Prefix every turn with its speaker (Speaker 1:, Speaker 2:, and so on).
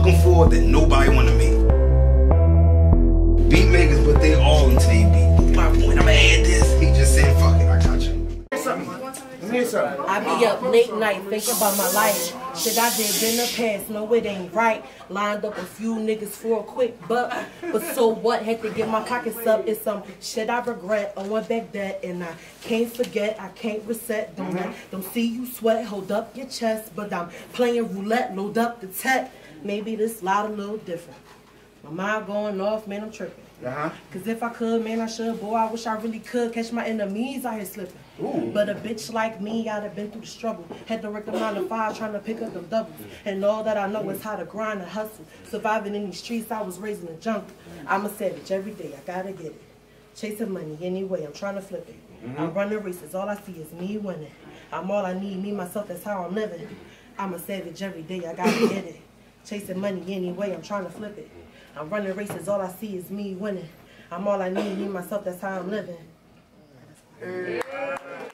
Speaker 1: looking for that nobody want to make. Beat makers, but they all into their beat. My point, I'ma add this. He just said, fuck it, I got you.
Speaker 2: I be up late night thinking about my life. Shit I did in the past, no it ain't right. Lined up a few niggas for a quick buck, but so what? Had to get my pockets up. It's some shit I regret. I went back that and I can't forget. I can't reset. Don't see you sweat. Hold up your chest, but I'm playing roulette. Load up the tech. Maybe this loud a little different. My mind going off, man. I'm tripping. Cause if I could, man, I should. Boy, I wish I really could catch my enemies out here slipping. Ooh. But a bitch like me, I'd have been through the struggle. Had to work the 9 to 5 trying to pick up them doubles. And all that I know is how to grind and hustle. Surviving in these streets, I was raised in the jungle. I'm a savage every day, I gotta get it. Chasing money anyway, I'm trying to flip it. I'm running races, all I see is me winning. I'm all I need, me, myself, that's how I'm living. I'm a savage every day, I gotta get it. Chasing money anyway, I'm trying to flip it. I'm running races, all I see is me winning. I'm all I need, me, myself, that's how I'm living.